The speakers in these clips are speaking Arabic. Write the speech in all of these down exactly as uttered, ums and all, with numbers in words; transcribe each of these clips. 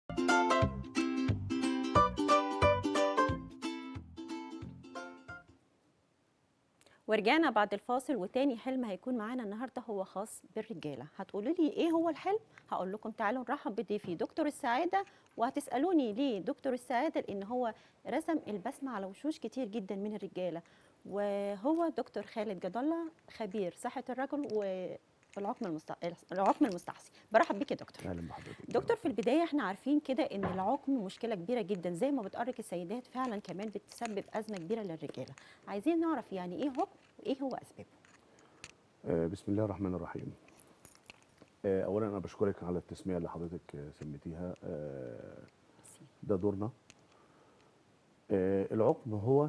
ورجعنا بعد الفاصل، وتاني حلم هيكون معانا النهارده هو خاص بالرجاله. هتقولوا لي ايه هو الحلم؟ هقول لكم تعالوا نرحب بضيفي دكتور السعاده، وهتسالوني ليه دكتور السعاده؟ لان هو رسم البسمه على وشوش كتير جدا من الرجاله، وهو دكتور خالد جد الله، خبير صحه الرجل والعقم المست... العقم المستعصي. برحب بيك يا دكتور. اهلا بحضرتك. دكتور، في البدايه احنا عارفين كده ان العقم مشكله كبيره جدا، زي ما بتأرق السيدات فعلا كمان بتسبب ازمه كبيره للرجاله. عايزين نعرف يعني ايه عقم وايه هو اسبابه. آه بسم الله الرحمن الرحيم. آه اولا انا بشكرك على التسميه اللي حضرتك آه سميتيها. آه ده دورنا. آه العقم هو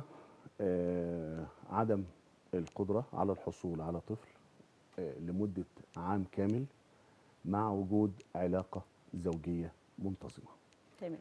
آه عدم القدره على الحصول على طفل آه لمده عام كامل مع وجود علاقه زوجيه منتظمه. تمام.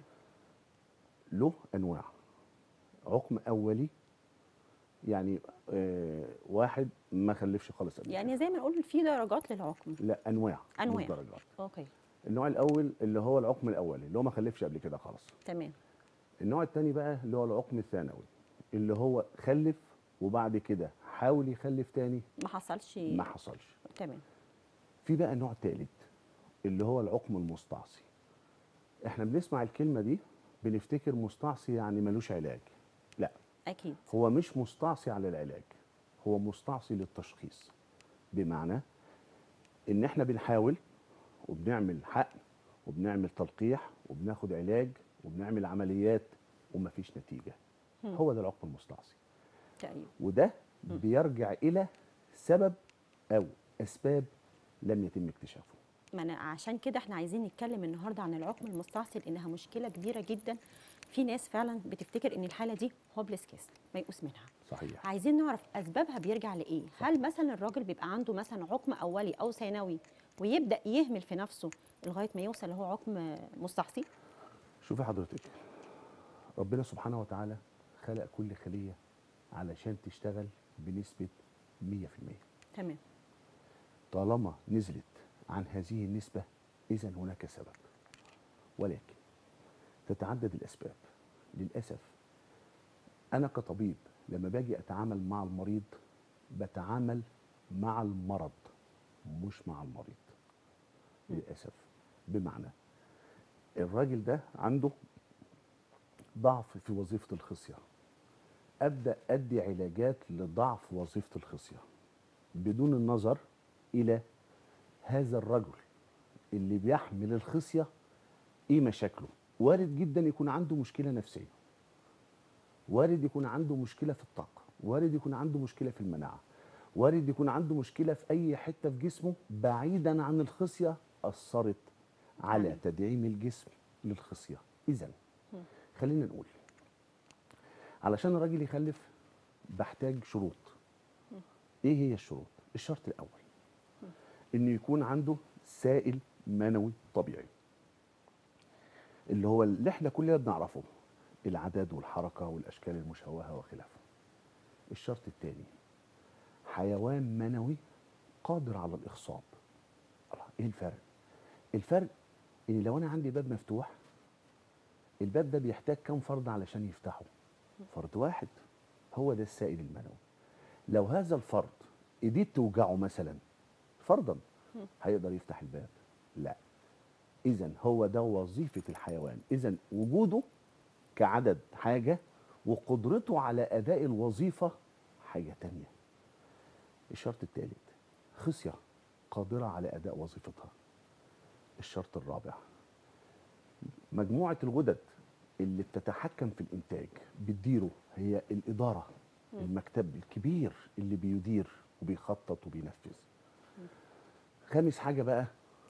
له انواع. عقم اولي يعني آه واحد ما خلفش خالص قبل يعني كده. زي ما نقول في درجات للعقم. لا، انواع مش انواع. درجات. اوكي. النوع الاول اللي هو العقم الاولي اللي هو ما خلفش قبل كده خالص. تمام. النوع الثاني بقى اللي هو العقم الثانوي اللي هو خلف وبعد كده حاول يخلف تاني ما حصلش. ما حصلش. تمام. في بقى نوع ثالث اللي هو العقم المستعصي. احنا بنسمع الكلمه دي بنفتكر مستعصي يعني ملوش علاج. لا، اكيد. هو مش مستعصي على العلاج، هو مستعصي للتشخيص. بمعنى ان احنا بنحاول وبنعمل حقن وبنعمل تلقيح وبناخد علاج وبنعمل عمليات ومفيش نتيجه. هم. هو ده العقم المستعصي. تقريبا. وده هم. بيرجع الى سبب او اسباب لم يتم اكتشافه. ما أنا عشان كده احنا عايزين نتكلم النهارده عن العقم المستعصي، لانها مشكله كبيره جدا. في ناس فعلا بتفتكر ان الحاله دي هوبلس كيس، ميؤوس منها. صحيح. عايزين نعرف اسبابها بيرجع لايه. هل مثلا الراجل بيبقى عنده مثلا عقم اولي او ثانوي ويبدا يهمل في نفسه لغايه ما يوصل اللي هو عقم مستعصي؟ شوفي حضرتك، ربنا سبحانه وتعالى خلق كل خليه علشان تشتغل بنسبه مية في المية. تمام. طالما نزلت عن هذه النسبه اذا هناك سبب، ولكن تتعدد الاسباب. للاسف انا كطبيب لما باجي اتعامل مع المريض بتعامل مع المرض مش مع المريض. للاسف. بمعنى الراجل ده عنده ضعف في وظيفه الخصيه، ابدا ادي علاجات لضعف وظيفه الخصيه بدون النظر الى هذا الرجل اللي بيحمل الخصيه ايه مشاكله. وارد جدا يكون عنده مشكله نفسيه، وارد يكون عنده مشكله في الطاقه، وارد يكون عنده مشكله في المناعه، وارد يكون عنده مشكله في اي حته في جسمه بعيدا عن الخصيه اثرت على تمام. تدعيم الجسم للخصيه. اذا خلينا نقول علشان الراجل يخلف بحتاج شروط. ايه هي الشروط؟ الشرط الاول انه يكون عنده سائل منوي طبيعي اللي هو اللي احنا كلنا بنعرفه، العدد والحركه والاشكال المشوهه وخلافه. الشرط الثاني حيوان منوي قادر على الاخصاب. الله، ايه الفرق؟ الفرق ان لو انا عندي باب مفتوح، الباب ده بيحتاج كام فرد علشان يفتحه؟ فرد واحد. هو ده السائل المنوي. لو هذا الفرد ايديه توجعه مثلا فرضا هيقدر يفتح الباب؟ لا. اذا هو ده وظيفه الحيوان. اذا وجوده كعدد حاجه وقدرته على اداء الوظيفه حاجه تانية. الشرط الثالث خصيه قادره على اداء وظيفتها. الشرط الرابع مجموعه الغدد اللي بتتحكم في الانتاج بتديره، هي الاداره، المكتب الكبير اللي بيدير وبيخطط وبينفذ. خامس حاجه بقى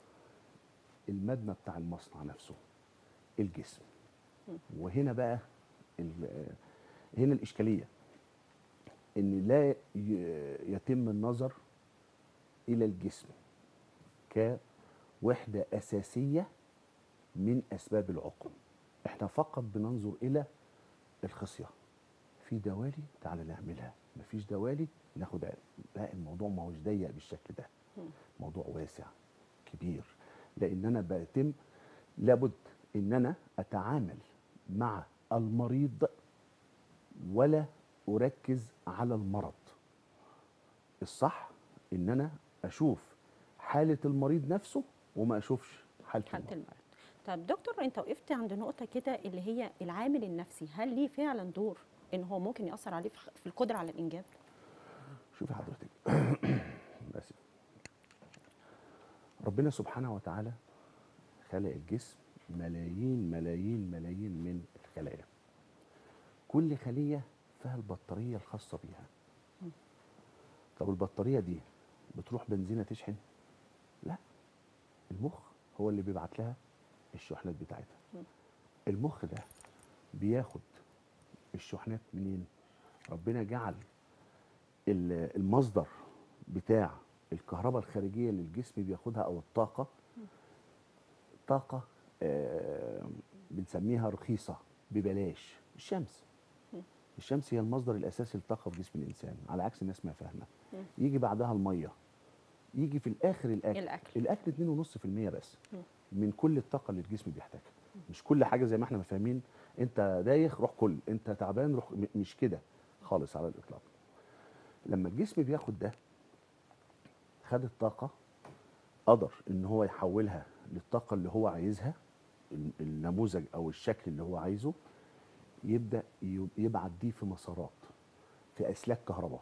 المبنى بتاع المصنع نفسه، الجسم. وهنا بقى هنا الاشكاليه ان لا ي- يتم النظر الى الجسم كوحده اساسيه من اسباب العقم. احنا فقط بننظر الى الخصيه. في دوالي تعالى نعملها، مفيش دوالي ناخد علاج. لا، الموضوع ما هوش ضيق بالشكل ده، موضوع واسع كبير. لان انا بتم لابد ان انا اتعامل مع المريض ولا اركز على المرض. الصح ان انا اشوف حاله المريض نفسه وما اشوفش حاله حالة المرض. المرض. طب دكتور، انت وقفت عند نقطة كده اللي هي العامل النفسي، هل ليه فعلا دور ان هو ممكن يأثر عليه في في القدرة على الإنجاب؟ شوفي حضرتك بس ربنا سبحانه وتعالى خلق الجسم ملايين ملايين ملايين من الخلايا. كل خليه فيها البطاريه الخاصه بيها. طب البطاريه دي بتروح بنزينه تشحن؟ لا، المخ هو اللي بيبعت لها الشحنات بتاعتها. المخ ده بياخد الشحنات منين؟ ربنا جعل ال- المصدر بتاع الكهرباء الخارجيه اللي الجسم بياخدها او الطاقه، طاقه آه بنسميها رخيصه ببلاش. الشمس. الشمس هي المصدر الاساسي للطاقه في جسم الانسان، على عكس الناس ما فاهمه. يجي بعدها الميه، يجي في الاخر الاكل. الأكل. الاكل اتنين ونص في المية بس من كل الطاقه اللي الجسم بيحتاجها. مش كل حاجه زي ما احنا ما فاهمين، انت دايخ روح كل، انت تعبان روح، م- مش كده خالص على الاطلاق. لما الجسم بياخد ده، خد الطاقه، قدر ان هو يحولها للطاقه اللي هو عايزها، ال- النموذج او الشكل اللي هو عايزه، يبدا ي- يبعت دي في مسارات، في اسلاك كهرباء.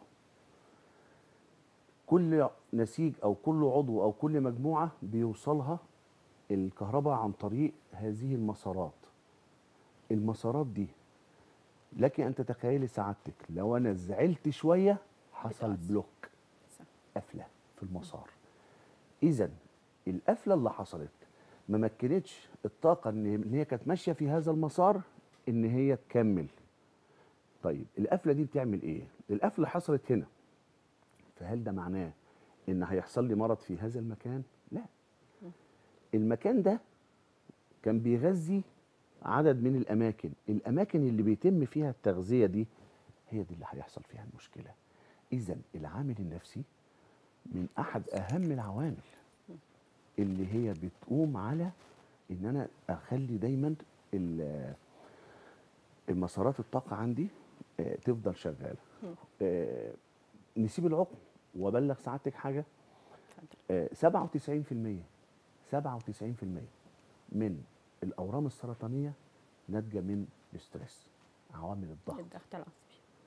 كل نسيج او كل عضو او كل مجموعه بيوصلها الكهرباء عن طريق هذه المسارات. المسارات دي لك ان تتخيلي سعادتك لو انا زعلت شويه حصل بتأثر. بلوك، صح. قفله في المسار. اذا القفله اللي حصلت ما مكنتش الطاقه ان إن هي كانت ماشيه في هذا المسار ان هي تكمل. طيب القفله دي بتعمل ايه؟ القفله حصلت هنا، فهل ده معناه ان هيحصل لي مرض في هذا المكان؟ لا. المكان ده كان بيغذي عدد من الاماكن، الاماكن اللي بيتم فيها التغذيه دي هي دي اللي هيحصل فيها المشكله. اذا العامل النفسي من احد اهم العوامل اللي هي بتقوم على ان انا اخلي دايما ال- المسارات الطاقه عندي آه، تفضل شغاله. آه، نسيب العقم وابلغ سعادتك حاجه. اتفضل. آه، سبعة وتسعين في المية سبعة وتسعين في المية من الاورام السرطانيه ناتجه من الاسترس، عوامل الضغط. الضغط العصبي.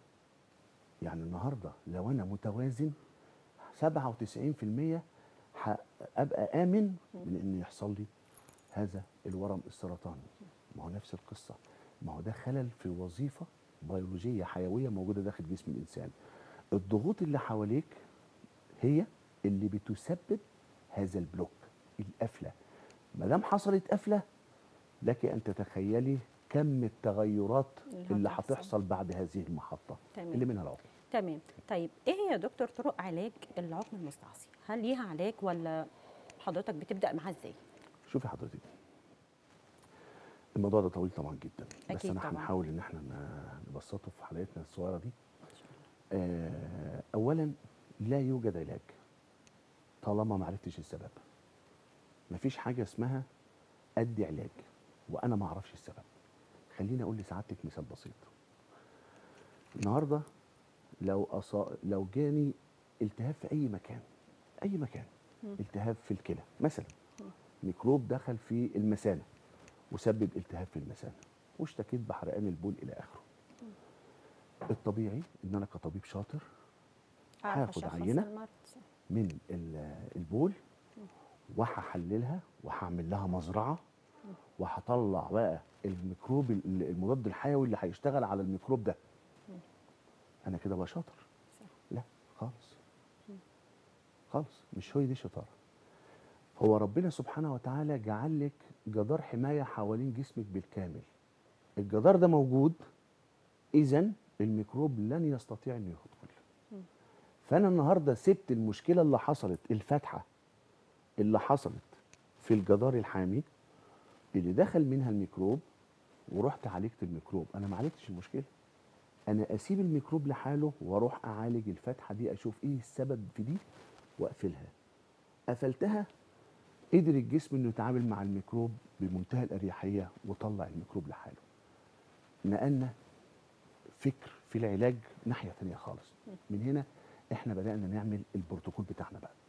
يعني النهارده لو انا متوازن سبعة وتسعين في المية هابقى امن من ان يحصل لي هذا الورم السرطاني. ما هو نفس القصه، ما هو ده خلل في وظيفه بيولوجيه حيويه موجوده داخل جسم الانسان. الضغوط اللي حواليك هي اللي بتسبب هذا البلوك، القفله. ما دام حصلت قفله، لك ان تتخيلي كم التغيرات اللي اللي هتحصل. هتحصل بعد هذه المحطه تمام. اللي منها العقم. تمام. طيب ايه هي يا دكتور طرق علاج العقم المستعصي؟ هل ليها علاج ولا حضرتك بتبدأ معاه ازاي؟ شوفي حضرتك، الموضوع ده طويل طبعا جدا، بس أكيد انا طبعاً. هنحاول ان احنا ن- نبسطه في حلقتنا الصغيره دي. آه، اولا لا يوجد علاج طالما ما عرفتش السبب. مفيش حاجه اسمها ادي علاج وانا ما اعرفش السبب. خليني اقول لسعادتك مثال بسيط. النهارده لو أصا... لو جاني التهاب في اي مكان، اي مكان، التهاب في الكلى مثلا، ميكروب دخل في المثانه وسبب التهاب في المثانه واشتكيت بحرقان البول الى اخره. الطبيعي ان انا كطبيب شاطر أعرف هاخد أشخص عينه المرض. من ال- البول وهحللها وهعمل لها مزرعه وهطلع بقى الميكروب ال- المضاد الحيوي اللي هيشتغل على الميكروب ده. انا كده بقى شاطر؟ صح. لا خالص خالص، مش هي دي الشطاره. هو ربنا سبحانه وتعالى جعل لك جدار حمايه حوالين جسمك بالكامل. الجدار ده موجود، اذا الميكروب لن يستطيع انه يدخل. فانا النهارده سبت المشكله اللي حصلت، الفتحه اللي حصلت في الجدار الحامي اللي دخل منها الميكروب، ورحت عالجت الميكروب. انا ما عالجتش المشكله، انا اسيب الميكروب لحاله واروح اعالج الفتحه دي، اشوف ايه السبب في دي واقفلها. قفلتها، قدر الجسم انه يتعامل مع الميكروب بمنتهى الاريحيه وطلع الميكروب لحاله. نقلنا فكر في العلاج ناحيه ثانيه خالص. من هنا احنا بدانا نعمل البروتوكول بتاعنا بقى.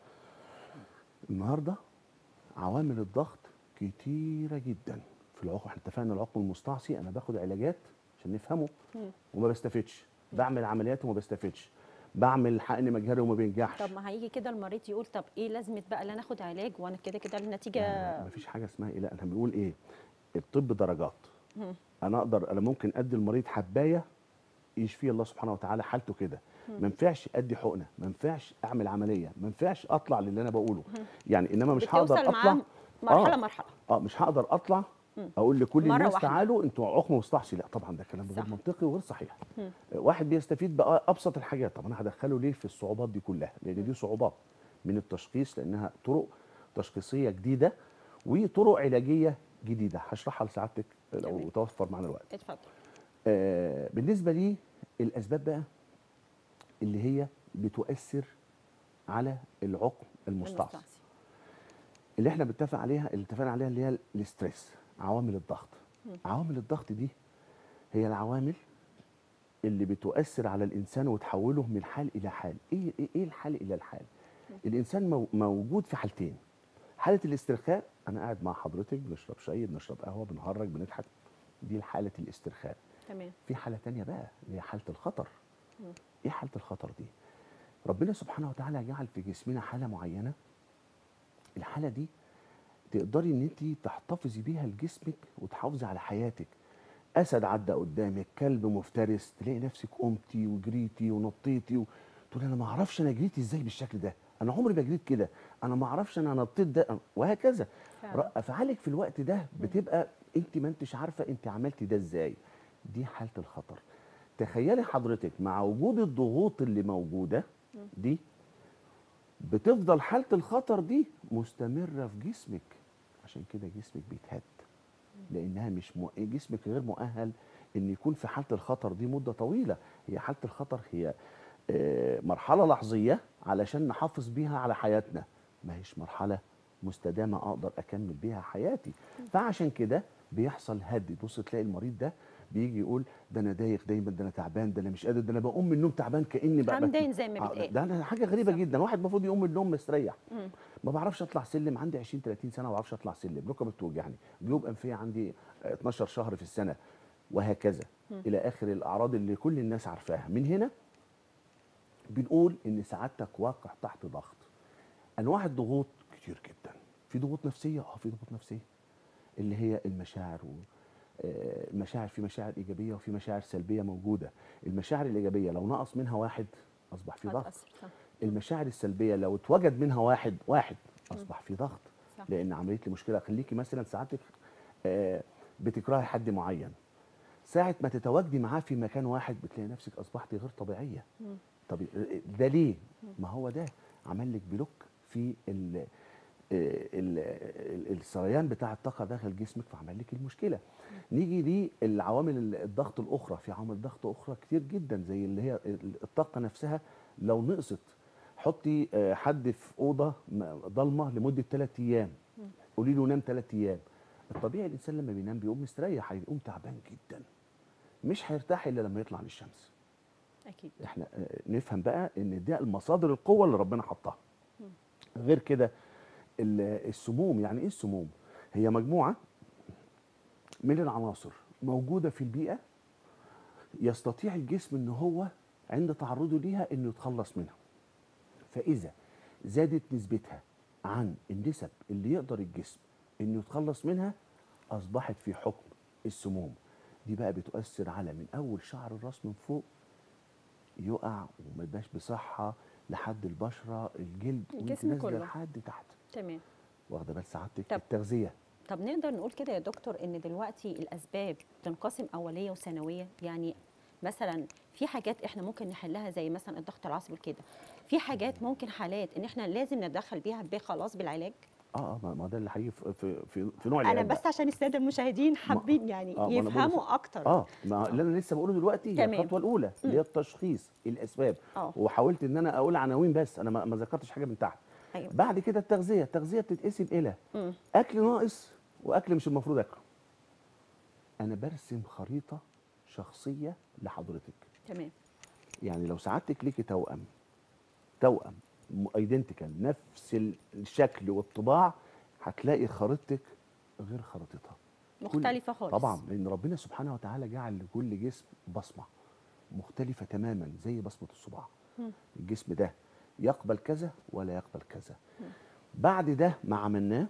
النهارده عوامل الضغط كتيره جدا في العقم. احنا اتفقنا العقم المستعصي انا باخد علاجات عشان نفهمه وما بستفدش، بعمل عمليات وما بستفدش، بعمل حقن مجهري وما بينجحش. طب ما هيجي كده المريض يقول طب ايه لازمه بقى ان انا اخد علاج وانا كده كده النتيجه؟ لا ما فيش حاجه اسمها ايه، لا احنا بنقول ايه، الطب درجات. انا اقدر انا ممكن ادي المريض حبايه يشفيه الله سبحانه وتعالى حالته كده، ما ينفعش ادي حقنه، ما ينفعش اعمل عمليه، ما ينفعش اطلع للي انا بقوله. يعني انما مش هقدر بتوصل اطلع معاه مرحله آه مرحله. اه مش هقدر اطلع اقول لكل مرة الناس واحدة. تعالوا انتوا عقم مستعصي، لا طبعا ده كلام غير صح. منطقي وغير صحيح. واحد بيستفيد بابسط الحاجات، طب انا هدخله ليه في الصعوبات دي كلها؟ لان دي صعوبات من التشخيص، لانها طرق تشخيصيه جديده وطرق علاجيه جديده هشرحها لسعادتك لو تمام. توفر معانا الوقت. اتفضل. آه بالنسبه لي الاسباب بقى اللي هي بتؤثر على العقم المستعصي المستعصي. اللي احنا بنتفق عليها اللي اتفقنا عليها اللي هي الاستريس، عوامل الضغط. عوامل الضغط دي هي العوامل اللي بتؤثر على الانسان وتحوله من حال الى حال. ايه ايه, إيه الحال الى الحال؟ الانسان مو موجود في حالتين. حاله الاسترخاء، انا قاعد مع حضرتك بنشرب شاي بنشرب قهوه بنهرج بنضحك، دي حاله الاسترخاء. تمام. في حاله تانية بقى اللي هي حاله الخطر. ايه حاله الخطر دي؟ ربنا سبحانه وتعالى جعل في جسمنا حاله معينه، الحاله دي تقدري ان انت تحتفظي بيها لجسمك وتحافظي على حياتك. اسد عدى قدامك، كلب مفترس، تلاقي نفسك قمتي وجريتي ونطيتي و... تقول انا ما اعرفش انا جريت ازاي بالشكل ده، انا عمري ما جريت كده، انا ما اعرفش انا نطيت ده، وهكذا. فعلا. افعالك في الوقت ده بتبقى انت ما انتش عارفه انت عملتي ده ازاي. دي حاله الخطر. تخيلي حضرتك مع وجود الضغوط اللي موجوده دي بتفضل حاله الخطر دي مستمره في جسمك، عشان كده جسمك بيتهد، لانها مش مو... جسمك غير مؤهل ان يكون في حاله الخطر دي مده طويله. هي حاله الخطر هي آه، مرحله لحظيه علشان نحافظ بيها على حياتنا، ما هيش مرحله مستدامه اقدر اكمل بيها حياتي. فعشان كده بيحصل هد. تبص تلاقي المريض ده بيجي يقول ده انا دايخ دايما، ده انا تعبان، ده انا مش قادر، ده انا بقوم من النوم تعبان كاني بقى همدان زي ما آه، بيتقال. ده انا حاجه غريبه صح. جدا. واحد المفروض يقوم من النوم مستريح، ما بعرفش اطلع سلم، عندي عشرين تلاتين سنه ما بعرفش اطلع سلم، ركبي بتوجعني، جيوب انفيه عندي اتناشر شهر في السنه، وهكذا الى اخر الاعراض اللي كل الناس عارفاها. من هنا بنقول ان سعادتك واقع تحت ضغط. انواع الضغوط كتير جدا. في ضغوط نفسيه، اه في ضغوط نفسيه اللي هي المشاعر و آه، المشاعر، في مشاعر ايجابيه وفي مشاعر سلبيه موجوده. المشاعر الايجابيه لو نقص منها واحد اصبح في ضغط. هتأثر. صح. المشاعر السلبيه لو اتوجد منها واحد واحد اصبح في ضغط. صح. لان عمليه المشكله خليكي مثلا ساعتك آه، بتكرهي حد معين، ساعه ما تتواجدي معاه في مكان واحد بتلاقي نفسك اصبحتي غير طبيعيه. طب ده ليه؟ ما هو ده عمل لك بلوك في ال ال- ال- السريان بتاع الطاقه داخل جسمك، فعمل لك المشكله. نيجي للعوامل الضغط الاخرى. في عوامل ضغط اخرى كتير جدا زي اللي هي الطاقه نفسها لو نقصت. حطي آه، حد في اوضه م- ضلمه لمده ثلاث ايام، قولي له نام ثلاث ايام. الطبيعي الانسان لما بينام بيقوم مستريح، هيقوم تعبان جدا، مش هيرتاح الا لما يطلع للشمس. اكيد. احنا آه، نفهم بقى ان ده المصادر القوه اللي ربنا حطها. غير كده ال- السموم. يعني ايه السموم؟ هي مجموعه من العناصر موجوده في البيئه يستطيع الجسم ان هو عند تعرضه ليها انه يتخلص منها. فاذا زادت نسبتها عن النسب اللي يقدر الجسم انه يتخلص منها اصبحت في حكم السموم. دي بقى بتؤثر على من اول شعر الراس من فوق يقع وما يبقاش بصحه، لحد البشره الجلد وانت الجسم نازله كله. لحد تحت. تمام. واخده بال سعادتك؟ طب. التغذيه. طب نقدر نقول كده يا دكتور ان دلوقتي الاسباب تنقسم اوليه وثانويه؟ يعني مثلا في حاجات احنا ممكن نحلها زي مثلا الضغط العصبي كده، في حاجات ممكن حالات ان احنا لازم نتدخل بيها خلاص بالعلاج. اه اه ما ما ده اللي هيجي في في في, في نوع انا العلاج بس بقى. عشان الساده المشاهدين ما حابين يعني اه ما انا بقول يفهموا اكتر. اه ما اللي انا لسه بقوله دلوقتي هي تمام. الخطوه الاولى اللي هي التشخيص الاسباب. اه. وحاولت ان انا اقول عناوين بس انا ما ما ذكرتش حاجه من تحت. ايوه. بعد كده التغذيه، التغذيه بتتقسم الى مم. اكل ناقص واكل مش المفروض اكله. انا برسم خريطه شخصيه لحضرتك. تمام. يعني لو سعادتك ليكي توأم، توأم ايدنتيكال نفس الشكل والطباع، هتلاقي خريطتك غير خريطتها. مختلفه خالص. طبعا، لان ربنا سبحانه وتعالى جعل لكل جسم بصمه مختلفه تماما زي بصمه الصباع. مم. الجسم ده يقبل كذا ولا يقبل كذا. بعد ده ما عملناه،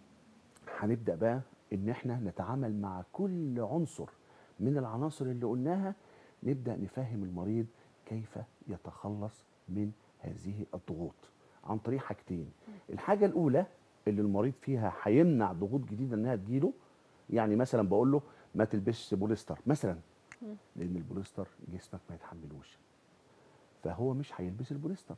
هنبدا بقى ان احنا نتعامل مع كل عنصر من العناصر اللي قلناها، نبدا نفهم المريض كيف يتخلص من هذه الضغوط عن طريق حاجتين. الحاجه الاولى اللي المريض فيها هيمنع ضغوط جديده انها تجيله، يعني مثلا بقول له ما تلبسش بوليستر مثلا، لان البوليستر جسمك ما يتحملوش، فهو مش هيلبس البوليستر.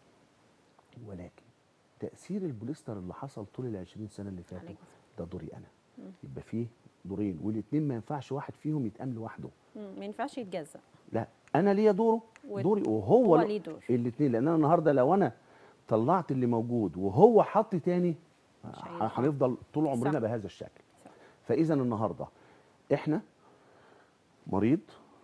ولكن تاثير البوليستر اللي حصل طول ال عشرين سنه اللي فاتوا عليك. ده دوري انا. يبقى فيه دورين، والاثنين ما ينفعش واحد فيهم يتقام لوحده. مم. ما ينفعش يتجزأ. لا، انا ليا دوره و- دوري وهو هو ليه دور. الاثنين. لان انا النهارده لو انا طلعت اللي موجود وهو حط تاني، مش هينفع. هنفضل طول عمرنا صح. بهذا الشكل. صح. فاذا النهارده احنا مريض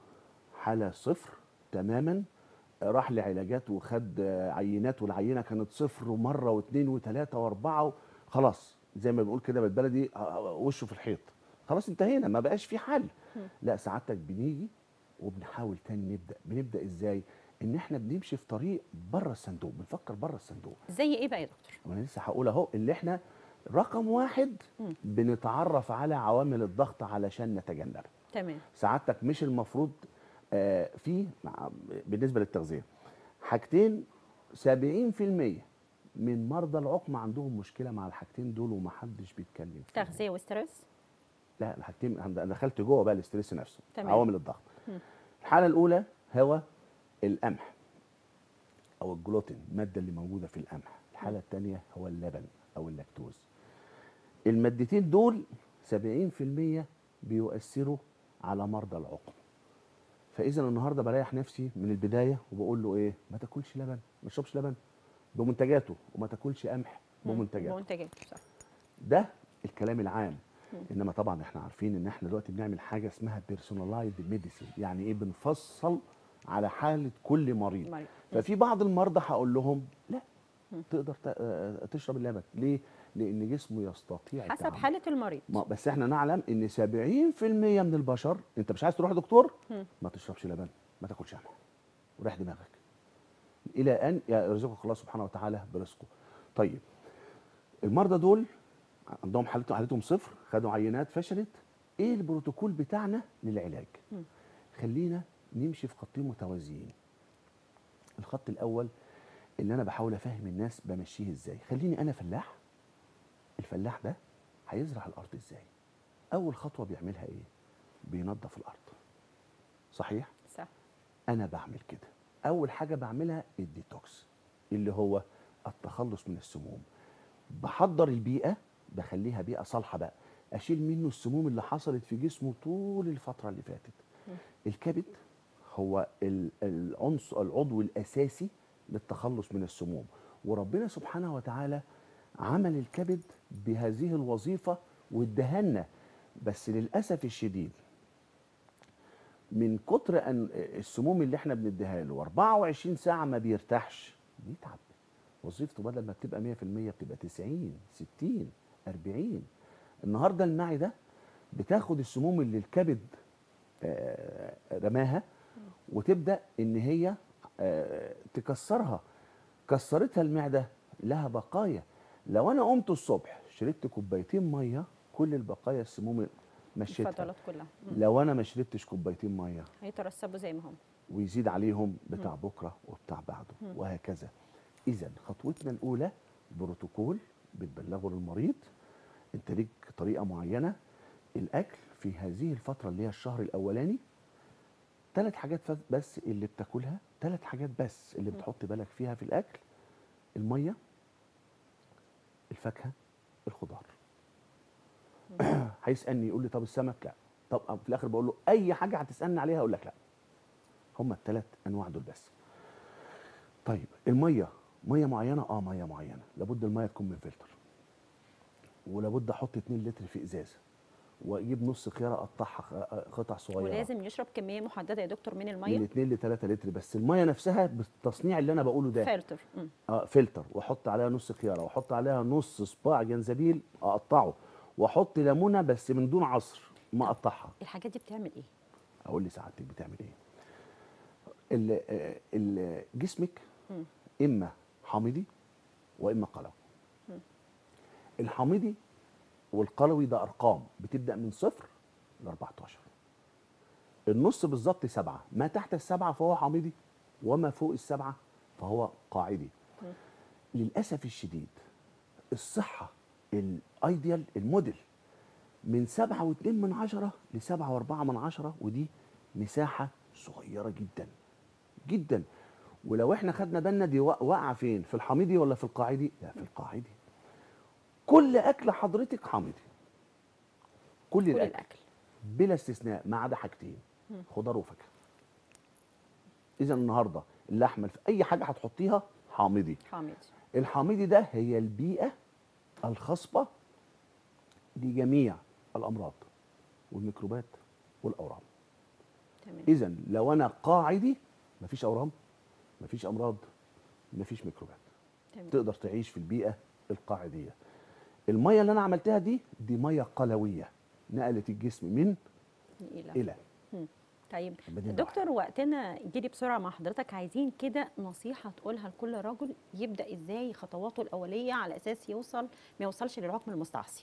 حاله صفر تماما، راح لعلاجات وخد عينات، والعينه كانت صفر ومره واثنين وثلاثه واربعه، خلاص زي ما بنقول كده بالبلدي وشه في الحيط، خلاص انتهينا ما بقاش في حل. لا، سعادتك بنيجي وبنحاول تاني نبدا. بنبدا ازاي؟ ان احنا بنمشي في طريق بره الصندوق، بنفكر بره الصندوق. زي ايه بقى يا دكتور؟ وانا لسه هقول اهو اللي احنا رقم واحد مم. بنتعرف على عوامل الضغط علشان نتجنبها. تمام. سعادتك مش المفروض آه في مع- بالنسبه للتغذيه حاجتين، سبعين في المية من مرضى العقم عندهم مشكله مع الحاجتين دول ومحدش بيتكلم فيهم. تغذيه وستريس. لا، الحاجتين انا دخلت جوه بقى الاستريس نفسه. تمام. عوامل الضغط. مم. الحاله الاولى هو القمح او الجلوتين، الماده اللي موجوده في القمح. الحاله الثانيه هو اللبن او اللاكتوز. المادتين دول سبعين في المية بيؤثروا على مرضى العقم. فاذا النهارده بريح نفسي من البدايه وبقول له ايه؟ ما تاكلش لبن، ما تشربش لبن بمنتجاته، وما تاكلش قمح بمنتجاته. منتجات. صح. ده الكلام العام. انما طبعا احنا عارفين ان احنا دلوقتي بنعمل حاجه اسمها بيرسوناليزد ميديسين، يعني ايه؟ بنفصل على حاله كل مريض. مريض. ففي بعض المرضى هقول لهم لا، تقدر ت- آه، تشرب اللبن. ليه؟ لان جسمه يستطيع حسب التعامل. حاله المريض. ما بس احنا نعلم ان سبعين في المية من البشر، انت مش عايز تروح لدكتور؟ مم. ما تشربش لبن، ما تاكلش قمح، وريح دماغك الى ان يرزقك الله سبحانه وتعالى برزقه. طيب، المرضى دول عندهم حالتهم حالتهم صفر، خدوا عينات فشلت. ايه البروتوكول بتاعنا للعلاج؟ مم. خلينا نمشي في خطين متوازيين. الخط الاول اللي انا بحاول افهم الناس بمشيه ازاي. خليني انا فلاح، الفلاح ده هيزرع الارض ازاي؟ اول خطوه بيعملها ايه؟ بينظف الارض. صحيح؟ صح. انا بعمل كده. اول حاجه بعملها الديتوكس، اللي هو التخلص من السموم. بحضر البيئه، بخليها بيئه صالحه بقى، اشيل منه السموم اللي حصلت في جسمه طول الفتره اللي فاتت. الكبد هو ال- العنصر العضو الاساسي للتخلص من السموم، وربنا سبحانه وتعالى عمل الكبد بهذه الوظيفه وادهلنا. بس للاسف الشديد من كتر ان السموم اللي احنا بنديها له أربعة وعشرين ساعه ما بيرتاحش، بيتعب. وظيفته بدل ما بتبقى مية في المية بتبقى تسعين ستين أربعين. النهارده المعده بتاخد السموم اللي الكبد آه، رماها، وتبدا ان هي آه، تكسرها. كسرتها المعده، لها بقايا. لو انا قمت الصبح شربت كوبايتين ميه، كل البقايا السموم مشيتها. الفضلات كلها. مم. لو انا ما شربتش كوبايتين ميه، هيترسبوا زي ما هم. ويزيد عليهم بتاع بكره وبتاع بعده وهكذا. اذا خطوتنا الاولى بروتوكول بتبلغه للمريض. انت ليك طريقه معينه. الاكل في هذه الفتره اللي هي الشهر الاولاني، ثلاث حاجات فز- بس اللي بتاكلها، ثلاث حاجات بس اللي بتحط بالك فيها في الاكل: الميه، الفاكهه، الخضار. هيسالني يقول لي طب السمك؟ لا. طب في الاخر بقول له اي حاجه هتسالني عليها اقول لك لا. هم الثلاث انواع دول بس. طيب، الميه ميه معينه، اه ميه معينه لابد الميه تكون من فلتر، ولابد احط اتنين لتر في ازازه، واجيب نص خياره اقطعها قطع صغيره، ولازم يشرب كميه محدده يا دكتور من من الميه. اتنين ل تلاتة لتر. بس الميه نفسها بالتصنيع اللي انا بقوله ده فلتر. مم. اه فلتر، واحط عليها نص خياره، واحط عليها نص صباع جنزبيل اقطعه، واحط ليمونه بس من دون عصر ما اقطعها. الحاجات دي بتعمل ايه؟ اقول لي سعادتك بتعمل ايه؟ ال- آه، ال- جسمك مم. اما حامضي واما قلوي. الحامضي والقلوي ده ارقام بتبدا من صفر ل اربعتاشر. النص بالظبط سبعه، ما تحت السبعه فهو حامضي، وما فوق السبعه فهو قاعدي. مم. للاسف الشديد الصحه الايديال الموديل من سبعة واتنين من عشرة لسبعة واربعة من عشرة، ودي مساحة صغيرة جدا جدا. ولو احنا خدنا بالنا دي وا- واقعة فين؟ في الحامضي ولا في القاعدي؟ لا، في القاعدي. كل اكل حضرتك حامضي، كل كل الاكل الاكل. بلا استثناء ما عدا حاجتين، مم. خضار وفاكهة. اذا النهارده اللحمة في اي حاجة هتحطيها حامضي. حامض. الحامضي ده هي البيئة الخصبة لجميع الامراض والميكروبات والاورام. تمام. اذا لو انا قاعدي مفيش اورام، مفيش امراض، مفيش ميكروبات، تمام. تقدر تعيش في البيئه القاعديه. الميه اللي انا عملتها دي دي ميه قلويه، نقلت الجسم من الى. الى. مم. طيب بدينا دكتور، وقتنا جري بسرعه مع حضرتك، عايزين كده نصيحه تقولها لكل رجل يبدا ازاي خطواته الاوليه على اساس يوصل ما يوصلش للعقم المستعصي.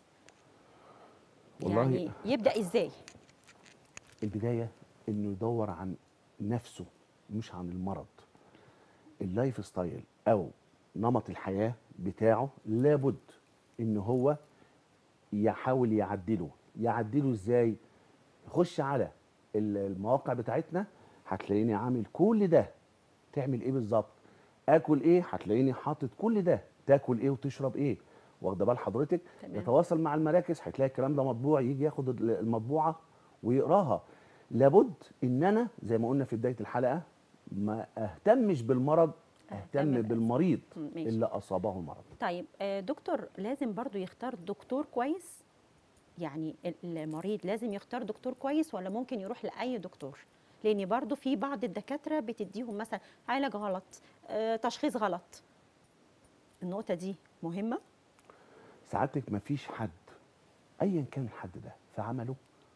والله يعني يبدا ازاي؟ البدايه انه يدور عن نفسه مش عن المرض. اللايف ستايل او نمط الحياه بتاعه لابد ان هو يحاول يعدله. يعدله ازاي؟ خش على ال- المواقع بتاعتنا هتلاقيني عامل كل ده. تعمل ايه بالظبط؟ اكل ايه؟ هتلاقيني حاطط كل ده. تاكل ايه وتشرب ايه؟ واخده بال حضرتك؟ تمام. يتواصل مع المراكز هتلاقي الكلام ده مطبوع، يجي ياخد ال- المطبوعه ويقراها. لابد ان انا زي ما قلنا في بدايه الحلقه ما اهتمش بالمرض، أهتم اهتم بالأسف. بالمريض مم، ماشي. اللي اصابه المرض. طيب آه، دكتور لازم برضو يختار دكتور كويس؟ يعني ال- المريض لازم يختار دكتور كويس ولا ممكن يروح لأي دكتور؟ لأن برضو في بعض الدكاترة بتديهم مثلا علاج غلط، آه، تشخيص غلط. النقطة دي مهمة. سعادتك مفيش حد ايا كان الحد ده في عمله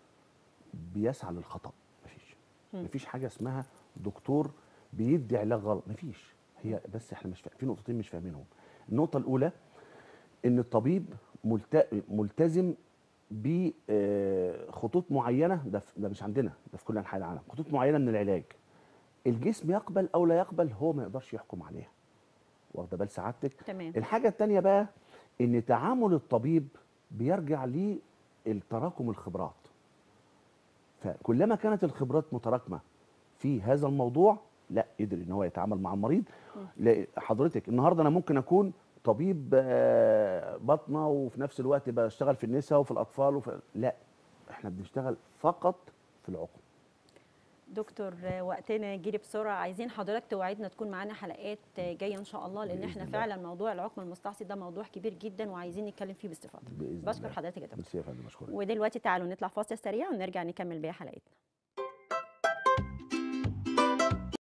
بيسعى للخطأ. مفيش مم. مفيش حاجه اسمها دكتور بيدي علاج غلط، مفيش. هي بس احنا مش فا... في نقطتين مش فاهمينهم. النقطه الاولى ان الطبيب ملت... ملتزم بخطوط معينه، ده في... ده مش عندنا، ده في كل انحاء العالم، خطوط معينه من العلاج. الجسم يقبل او لا يقبل هو ما يقدرش يحكم عليها. واخده بال سعادتك؟ تمام. الحاجه الثانيه بقى ان تعامل الطبيب بيرجع للتراكم الخبرات. فكلما كانت الخبرات متراكمه في هذا الموضوع، لا قدر ان هو يتعامل مع المريض. مم. لا حضرتك النهارده انا ممكن اكون طبيب آه، باطنه وفي نفس الوقت بشتغل في النساء وفي الاطفال وفي... لا، احنا بنشتغل فقط في العقم. دكتور آه، وقتنا جري بسرعة، عايزين حضرتك توعدنا تكون معانا حلقات آه، جاية إن شاء الله، لأن بإذن احنا الله. فعلا موضوع العقم المستعصي ده موضوع كبير جدا وعايزين نتكلم فيه باستفاضة. باذن بشكر الله. حضرتك يا دكتور. ميرسي يا فندم، اشكرك. ودلوقتي تعالوا نطلع فاصل سريع ونرجع نكمل بيها حلقتنا.